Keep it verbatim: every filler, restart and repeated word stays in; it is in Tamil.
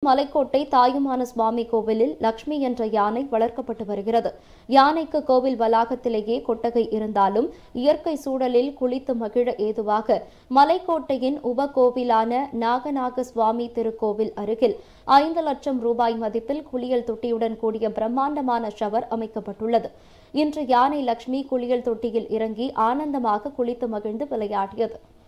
மலைக்கோட்டை தாயுமான சுவாமி கோவிலில் லட்சுமி என்ற யானை வளர்க்கப்பட்டு வருகிறது. யானைக்கு கோவில் வளாகத்திலேயே கொட்டகை இருந்தாலும் இயற்கை சூழலில் குளித்து மகிழ ஏதுவாக மலைக்கோட்டையின் உபகோவிலான நாகநாக சுவாமி திருக்கோவில் அருகில் ஐந்து லட்சம் ரூபாய் மதிப்பில் குளியல் தொட்டியுடன் கூடிய பிரம்மாண்டமான ஷவர் அமைக்கப்பட்டுள்ளது. இன்று யானை லட்சுமி குளியல் தொட்டியில் இறங்கி ஆனந்தமாக குளித்து மகிழ்ந்து விளையாடியது.